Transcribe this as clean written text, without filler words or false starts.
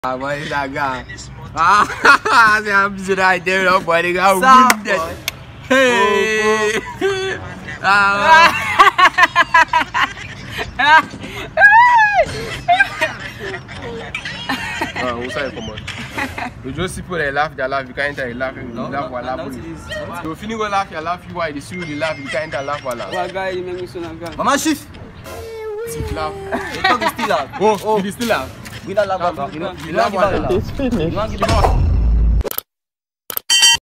Ah, what is that guy? Ah, I'm just right there, no buddy. Hey. What's up, come on? You just see people that laugh, they laugh. You can't enter, laugh. You laugh, while laugh. You finish go laugh, you laugh. You why? You see you laugh, you can't enter, laugh, while laugh. What guy? You make me so laugh. Mama shift. Sit laugh. You talk still laugh. Oh, you still laugh. We don't laugh. You laugh, while laugh. You want to give the boss?